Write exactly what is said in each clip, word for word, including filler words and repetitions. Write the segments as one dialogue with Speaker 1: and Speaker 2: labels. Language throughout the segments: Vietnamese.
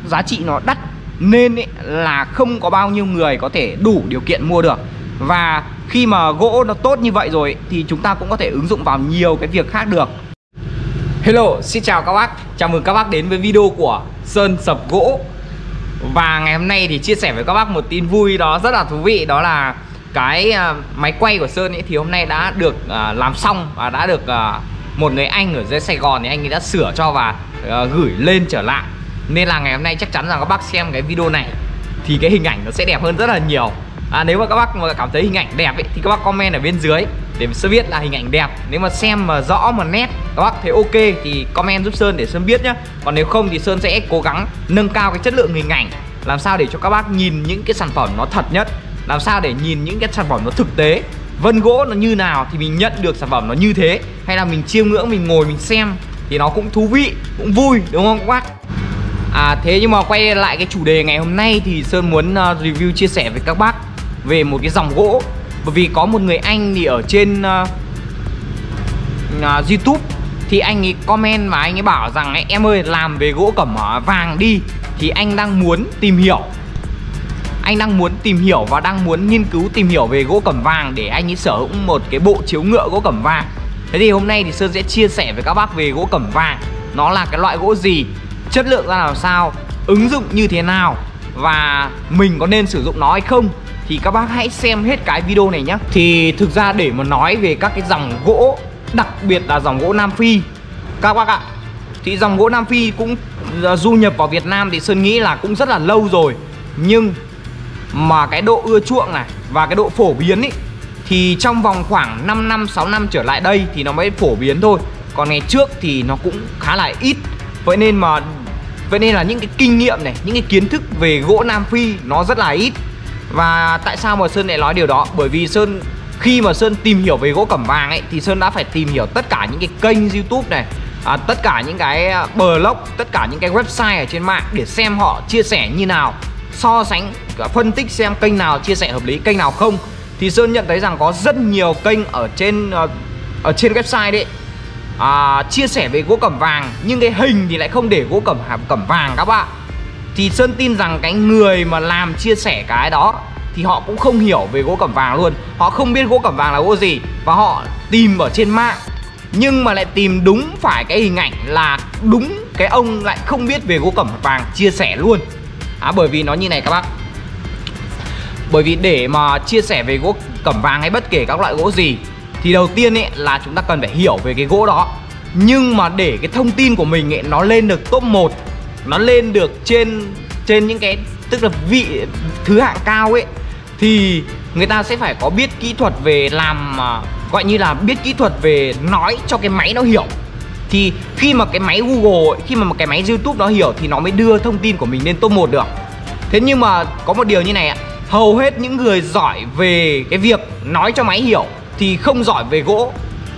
Speaker 1: giá trị nó đắt nên ấy, là không có bao nhiêu người có thể đủ điều kiện mua được. Và khi mà gỗ nó tốt như vậy rồi thì chúng ta cũng có thể ứng dụng vào nhiều cái việc khác được. Hello, xin chào các bác. Chào mừng các bác đến với video của Sơn Sập Gỗ. Và ngày hôm nay thì chia sẻ với các bác một tin vui đó rất là thú vị. Đó là cái uh, máy quay của Sơn ấy thì hôm nay đã được uh, làm xong và đã được uh, một người anh ở dưới Sài Gòn thì anh ấy đã sửa cho và uh, gửi lên trở lại. Nên là ngày hôm nay chắc chắn rằng các bác xem cái video này thì cái hình ảnh nó sẽ đẹp hơn rất là nhiều. À, nếu mà các bác mà cảm thấy hình ảnh đẹp ấy, thì các bác comment ở bên dưới để Sơn biết là hình ảnh đẹp. Nếu mà xem mà rõ mà nét các bác thấy ok thì comment giúp Sơn để Sơn biết nhá. Còn nếu không thì Sơn sẽ cố gắng nâng cao cái chất lượng hình ảnh, làm sao để cho các bác nhìn những cái sản phẩm nó thật nhất, làm sao để nhìn những cái sản phẩm nó thực tế. Vân gỗ nó như nào thì mình nhận được sản phẩm nó như thế, hay là mình chiêm ngưỡng, mình ngồi mình xem thì nó cũng thú vị, cũng vui, đúng không các bác? À, thế nhưng mà quay lại cái chủ đề ngày hôm nay thì Sơn muốn uh, review chia sẻ với các bác về một cái dòng gỗ. Bởi vì có một người anh thì ở trên uh, uh, YouTube thì anh ấy comment và anh ấy bảo rằng ấy, em ơi làm về gỗ cẩm vàng đi. Thì anh đang muốn tìm hiểu Anh đang muốn tìm hiểu và đang muốn nghiên cứu tìm hiểu về gỗ cẩm vàng để anh ấy sở hữu một cái bộ chiếu ngựa gỗ cẩm vàng. Thế thì hôm nay thì Sơn sẽ chia sẻ với các bác về gỗ cẩm vàng. Nó là cái loại gỗ gì, chất lượng ra làm sao, ứng dụng như thế nào và mình có nên sử dụng nó hay không. Thì các bác hãy xem hết cái video này nhé. Thì thực ra để mà nói về các cái dòng gỗ, đặc biệt là dòng gỗ Nam Phi các bác ạ, thì dòng gỗ Nam Phi cũng du nhập vào Việt Nam thì Sơn nghĩ là cũng rất là lâu rồi. Nhưng mà cái độ ưa chuộng này và cái độ phổ biến ý, thì trong vòng khoảng năm năm, sáu năm trở lại đây thì nó mới phổ biến thôi. Còn ngày trước thì nó cũng khá là ít. Vậy nên mà Vậy nên là những cái kinh nghiệm này, những cái kiến thức về gỗ Nam Phi nó rất là ít. Và tại sao mà Sơn lại nói điều đó? Bởi vì Sơn khi mà Sơn tìm hiểu về gỗ cẩm vàng ấy thì Sơn đã phải tìm hiểu tất cả những cái kênh YouTube này, à, tất cả những cái blog, tất cả những cái website ở trên mạng để xem họ chia sẻ như nào, so sánh, phân tích xem kênh nào chia sẻ hợp lý, kênh nào không. Thì Sơn nhận thấy rằng có rất nhiều kênh ở trên ở trên website đấy à, chia sẻ về gỗ cẩm vàng, nhưng cái hình thì lại không để gỗ cẩm cẩm vàng các bạn. Thì Sơn tin rằng cái người mà làm chia sẻ cái đó thì họ cũng không hiểu về gỗ cẩm vàng luôn. Họ không biết gỗ cẩm vàng là gỗ gì, và họ tìm ở trên mạng nhưng mà lại tìm đúng phải cái hình ảnh là đúng cái ông lại không biết về gỗ cẩm vàng chia sẻ luôn. à, Bởi vì nó như này các bác. Bởi vì để mà chia sẻ về gỗ cẩm vàng hay bất kể các loại gỗ gì thì đầu tiên ấy là chúng ta cần phải hiểu về cái gỗ đó. Nhưng mà để cái thông tin của mình ấy nó lên được top một, nó lên được trên trên những cái tức là vị thứ hạng cao ấy, thì người ta sẽ phải có biết kỹ thuật về làm, gọi như là biết kỹ thuật về nói cho cái máy nó hiểu. Thì khi mà cái máy Google ấy, khi mà cái máy YouTube nó hiểu thì nó mới đưa thông tin của mình lên top một được. Thế nhưng mà có một điều như này ạ, hầu hết những người giỏi về cái việc nói cho máy hiểu thì không giỏi về gỗ.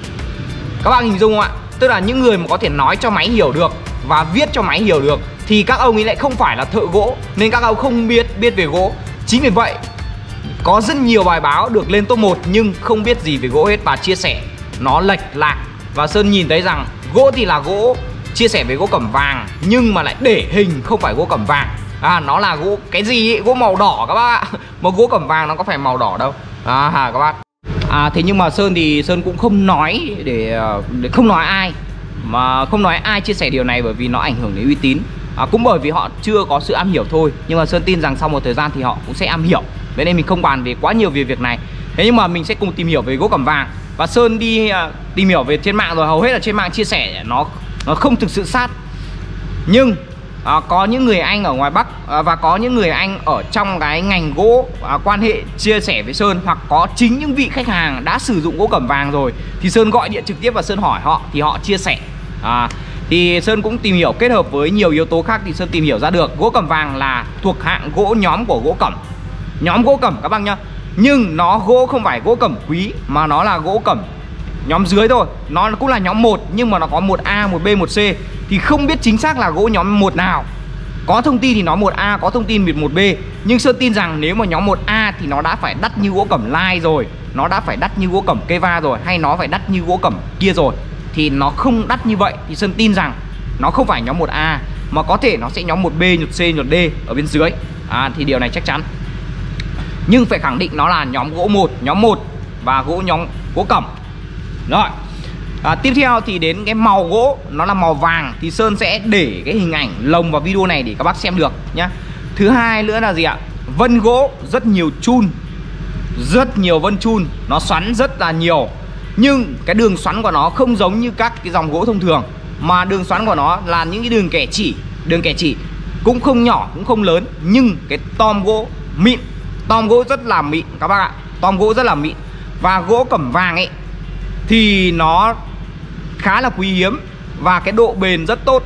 Speaker 1: Các bạn hình dung không ạ? Tức là những người mà có thể nói cho máy hiểu được và viết cho máy hiểu được thì các ông ấy lại không phải là thợ gỗ, nên các ông không biết biết về gỗ. Chính vì vậy có rất nhiều bài báo được lên top một nhưng không biết gì về gỗ hết và chia sẻ nó lệch lạc. Và Sơn nhìn thấy rằng gỗ thì là gỗ, chia sẻ về gỗ cẩm vàng nhưng mà lại để hình không phải gỗ cẩm vàng. À, nó là gỗ cái gì ấy? Gỗ màu đỏ các bác ạ. Mà gỗ cẩm vàng nó có phải màu đỏ đâu. À các bác. À, thế nhưng mà Sơn thì Sơn cũng không nói để, để không nói ai, mà không nói ai chia sẻ điều này bởi vì nó ảnh hưởng đến uy tín. à, Cũng bởi vì họ chưa có sự am hiểu thôi. Nhưng mà Sơn tin rằng sau một thời gian thì họ cũng sẽ am hiểu. Vậy nên mình không bàn về quá nhiều về việc này. Thế nhưng mà mình sẽ cùng tìm hiểu về gỗ cẩm vàng. Và Sơn đi uh, tìm hiểu về trên mạng rồi, hầu hết là trên mạng chia sẻ nó nó không thực sự sát. Nhưng À, có những người anh ở ngoài Bắc à, và có những người anh ở trong cái ngành gỗ à, quan hệ chia sẻ với Sơn, hoặc có chính những vị khách hàng đã sử dụng gỗ cẩm vàng rồi thì Sơn gọi điện trực tiếp và Sơn hỏi họ thì họ chia sẻ. à, Thì Sơn cũng tìm hiểu kết hợp với nhiều yếu tố khác thì Sơn tìm hiểu ra được gỗ cẩm vàng là thuộc hạng gỗ nhóm của gỗ cẩm. Nhóm gỗ cẩm các bác nhá. Nhưng nó gỗ không phải gỗ cẩm quý mà nó là gỗ cẩm nhóm dưới thôi. Nó cũng là nhóm một nhưng mà nó có một A, một B, một C. Thì không biết chính xác là gỗ nhóm một nào. Có thông tin thì nó một A, có thông tin một B. Nhưng Sơn tin rằng nếu mà nhóm một A thì nó đã phải đắt như gỗ cẩm lai rồi, nó đã phải đắt như gỗ cẩm cây va rồi, hay nó phải đắt như gỗ cẩm kia rồi. Thì nó không đắt như vậy. Thì Sơn tin rằng nó không phải nhóm một A. mà có thể nó sẽ nhóm một B, nhột C, nhột D ở bên dưới. à, Thì điều này chắc chắn. Nhưng phải khẳng định nó là nhóm gỗ một, nhóm một và gỗ nhóm gỗ cẩm. Rồi. À, tiếp theo thì đến cái màu gỗ, nó là màu vàng, thì Sơn sẽ để cái hình ảnh lồng vào video này để các bác xem được nhá. Thứ hai nữa là gì ạ? Vân gỗ rất nhiều chun, rất nhiều vân chun, nó xoắn rất là nhiều. Nhưng cái đường xoắn của nó không giống như các cái dòng gỗ thông thường, mà đường xoắn của nó là những cái đường kẻ chỉ. Đường kẻ chỉ cũng không nhỏ cũng không lớn, nhưng cái tom gỗ mịn, tom gỗ rất là mịn các bác ạ. Tom gỗ rất là mịn. Và gỗ cẩm vàng ấy thì nó khá là quý hiếm, và cái độ bền rất tốt,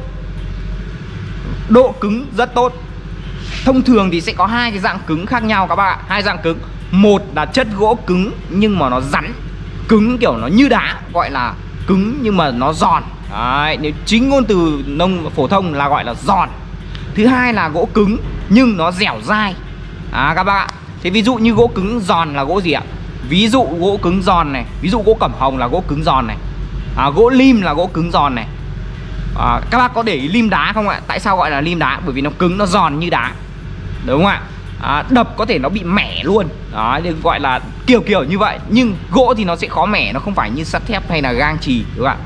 Speaker 1: độ cứng rất tốt. Thông thường thì sẽ có hai cái dạng cứng khác nhau các bác ạ. Hai dạng cứng. Một là chất gỗ cứng nhưng mà nó rắn, cứng kiểu nó như đá, gọi là cứng nhưng mà nó giòn. Đấy, nếu chính ngôn từ nông phổ thông là gọi là giòn. Thứ hai là gỗ cứng nhưng nó dẻo dai. À các bác ạ. Thế ví dụ như gỗ cứng giòn là gỗ gì ạ? Ví dụ gỗ cứng giòn này, ví dụ gỗ cẩm hồng là gỗ cứng giòn này. à, Gỗ lim là gỗ cứng giòn này. à, Các bác có để ý lim đá không ạ? Tại sao gọi là lim đá? Bởi vì nó cứng, nó giòn như đá, đúng không ạ? à, Đập có thể nó bị mẻ luôn. Đó, gọi là kiểu kiểu như vậy. Nhưng gỗ thì nó sẽ khó mẻ, nó không phải như sắt thép hay là gang chì, đúng không ạ?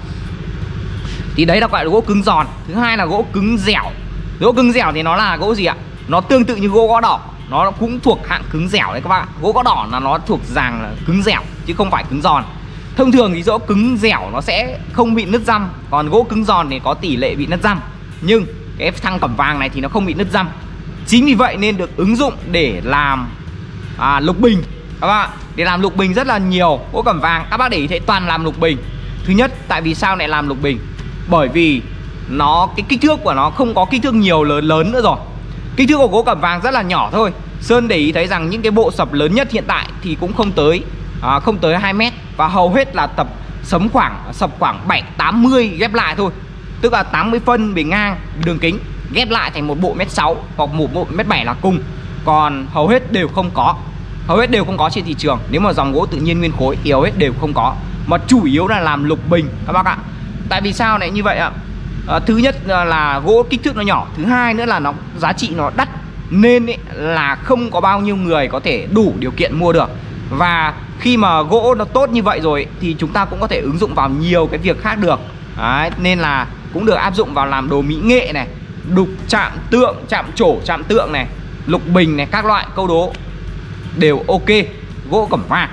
Speaker 1: Thì đấy là gọi là gỗ cứng giòn. Thứ hai là gỗ cứng dẻo. Gỗ cứng dẻo thì nó là gỗ gì ạ? Nó tương tự như gỗ gõ đỏ, nó cũng thuộc hạng cứng dẻo đấy các bạn. Gỗ gõ đỏ là nó thuộc dạng là cứng dẻo chứ không phải cứng giòn. Thông thường thì gỗ cứng dẻo nó sẽ không bị nứt răm, còn gỗ cứng giòn thì có tỷ lệ bị nứt răm. Nhưng cái thăng cẩm vàng này thì nó không bị nứt răm. Chính vì vậy nên được ứng dụng để làm à, lục bình các bạn. Để làm lục bình rất là nhiều. Gỗ cẩm vàng các bác để ý thấy toàn làm lục bình. Thứ nhất, tại vì sao lại làm lục bình? Bởi vì nó cái kích thước của nó không có kích thước nhiều lớn lớn nữa rồi. Kích thước của gỗ cẩm vàng rất là nhỏ thôi. Sơn để ý thấy rằng những cái bộ sập lớn nhất hiện tại thì cũng không tới à, không tới hai mét. Và hầu hết là tập sấm khoảng sập khoảng bảy tám mươi ghép lại thôi. Tức là tám mươi phân bề ngang đường kính ghép lại thành một bộ mét sáu hoặc một bộ mét bảy là cùng. Còn hầu hết đều không có. Hầu hết đều không có trên thị trường. Nếu mà dòng gỗ tự nhiên nguyên khối thì hầu hết đều không có. Mà chủ yếu là làm lục bình các bác ạ. Tại vì sao lại như vậy ạ? À, thứ nhất là gỗ kích thước nó nhỏ. Thứ hai nữa là nó giá trị nó đắt, nên ấy, là không có bao nhiêu người có thể đủ điều kiện mua được. Và khi mà gỗ nó tốt như vậy rồi thì chúng ta cũng có thể ứng dụng vào nhiều cái việc khác được. Đấy, nên là cũng được áp dụng vào làm đồ mỹ nghệ này, đục chạm tượng, chạm trổ, chạm tượng này, lục bình này, các loại câu đố đều ok. Gỗ cẩm vàng.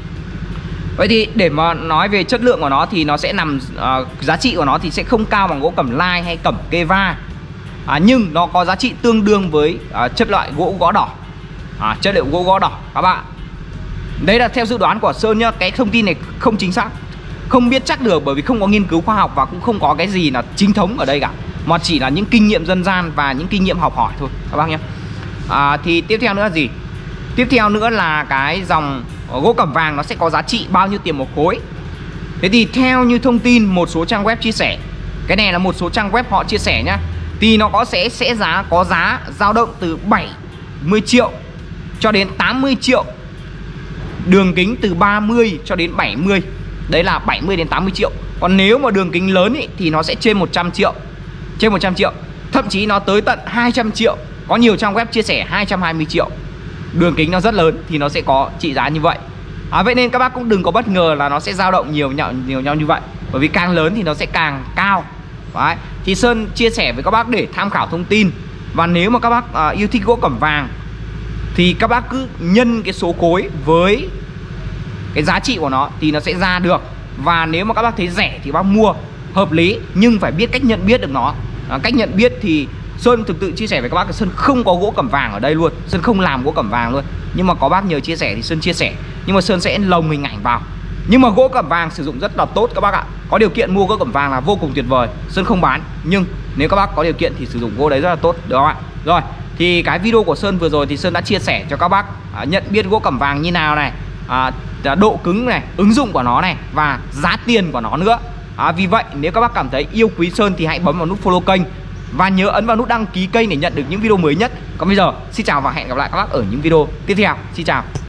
Speaker 1: Vậy thì để mà nói về chất lượng của nó thì nó sẽ nằm uh, giá trị của nó thì sẽ không cao bằng gỗ cẩm lai hay cẩm kê va. à, Nhưng nó có giá trị tương đương với uh, chất loại gỗ gõ đỏ. à, Chất liệu gỗ gõ đỏ các bạn. Đấy là theo dự đoán của Sơn nhá. Cái thông tin này không chính xác, không biết chắc được, bởi vì không có nghiên cứu khoa học và cũng không có cái gì là chính thống ở đây cả, mà chỉ là những kinh nghiệm dân gian và những kinh nghiệm học hỏi thôi các bác nhé. à, Thì tiếp theo nữa là gì? Tiếp theo nữa là cái dòng gỗ cẩm vàng nó sẽ có giá trị bao nhiêu tiền một khối. Thế thì theo như thông tin một số trang web chia sẻ, cái này là một số trang web họ chia sẻ nhá, thì nó có sẽ sẽ giá có giá dao động từ bảy mươi triệu cho đến tám mươi triệu. Đường kính từ ba mươi cho đến bảy mươi. Đấy là bảy mươi đến tám mươi triệu. Còn nếu mà đường kính lớn ý, thì nó sẽ trên một trăm triệu. Trên một trăm triệu. Thậm chí nó tới tận hai trăm triệu. Có nhiều trang web chia sẻ hai trăm hai mươi triệu. Đường kính nó rất lớn thì nó sẽ có trị giá như vậy. à, Vậy nên các bác cũng đừng có bất ngờ là nó sẽ dao động nhiều nhau, nhiều nhau như vậy. Bởi vì càng lớn thì nó sẽ càng cao. Đấy. Thì Sơn chia sẻ với các bác để tham khảo thông tin. Và nếu mà các bác à, yêu thích gỗ cẩm vàng thì các bác cứ nhân cái số khối với cái giá trị của nó thì nó sẽ ra được. Và nếu mà các bác thấy rẻ thì bác mua hợp lý, nhưng phải biết cách nhận biết được nó. à, Cách nhận biết thì Sơn thực tự chia sẻ với các bác là Sơn không có gỗ cẩm vàng ở đây luôn. Sơn không làm gỗ cẩm vàng luôn. Nhưng mà có bác nhờ chia sẻ thì Sơn chia sẻ. Nhưng mà Sơn sẽ lồng hình ảnh vào. Nhưng mà gỗ cẩm vàng sử dụng rất là tốt các bác ạ. Có điều kiện mua gỗ cẩm vàng là vô cùng tuyệt vời. Sơn không bán, nhưng nếu các bác có điều kiện thì sử dụng gỗ đấy rất là tốt, được không ạ? Rồi, thì cái video của Sơn vừa rồi thì Sơn đã chia sẻ cho các bác à, nhận biết gỗ cẩm vàng như nào này, à, độ cứng này, ứng dụng của nó này, và giá tiền của nó nữa. à, Vì vậy nếu các bác cảm thấy yêu quý Sơn thì hãy bấm vào nút follow kênh và nhớ ấn vào nút đăng ký kênh để nhận được những video mới nhất. Còn bây giờ xin chào và hẹn gặp lại các bác ở những video tiếp theo. Xin chào.